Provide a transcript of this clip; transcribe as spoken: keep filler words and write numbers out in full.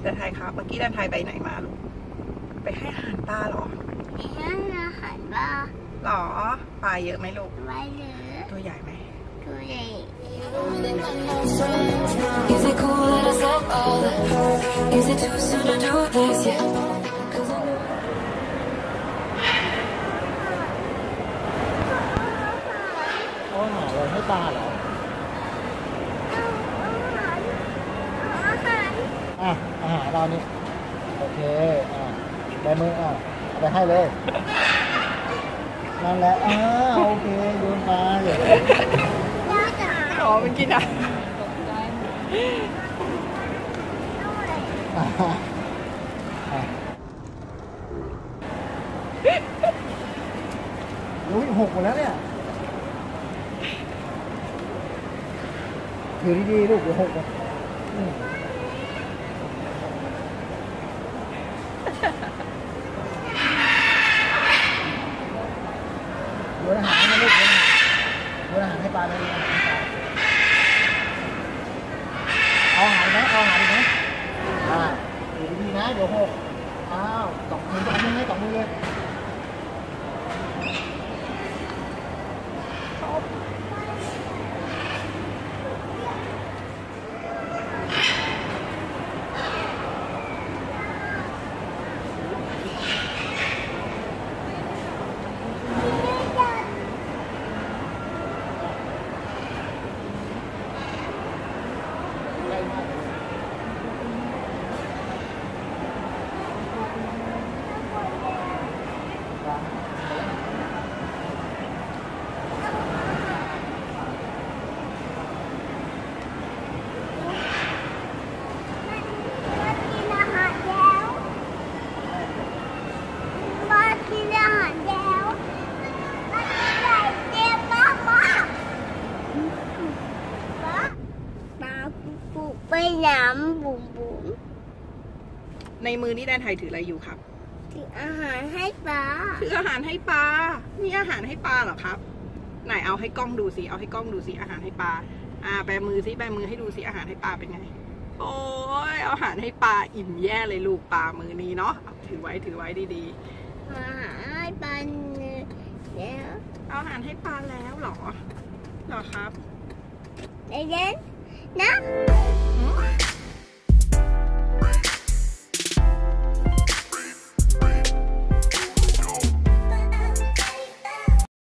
แดนไทยครับเมื่อกี้แดนไทยไปไหนมาลูกไปให้อาหารปลาหรอให้อาหารปลาหรอปลาเยอะไหมลูกไม่เยอะตัวใหญ่ไหมตัวใหญ่โอ้หาเลยให้ปลาเหรออ่ะอาหารเรานี่โอเคอ่ะได้มืออ่ะเอาไปให้เลยนั่นแหละอ่าโอเคโยนมาเลยอ๋อมันกินอ่ะอุ้ยหกหมดแล้วเนี่ยถือดีๆลูกเดี๋ยวหกอ่ะโยนอาหารให้ลูกโยนอาหารให้ปลาเลยเอาอาหารไหมเอาอาหารไหมอ่าถือดีๆนะเดี๋ยวหกอ้าวสองมือสองมือให้สองมือเลยไปน้ำบุ๋มบุ๋มในมือนี่แดนไทยถืออะไรอยู่ครับถืออาหารให้ปลาถืออาหารให้ปลานี่อาหารให้ปลาเหรอครับไหนเอาให้กล้องดูสิเอาให้กล้องดูสิอาหารให้ปลาอ่าแบมือสิแบมือให้ดูสิอาหารให้ปลาเป็นไงโอ้ยเอาอาหารให้ปลาอิ่มแย่เลยลูกปลามือนี้เนาะถือไว้ถือไว้ดีๆอาหารให้ปลาแล้วเอาอาหารให้ปลาแล้วหรอหรอครับเด่นนะ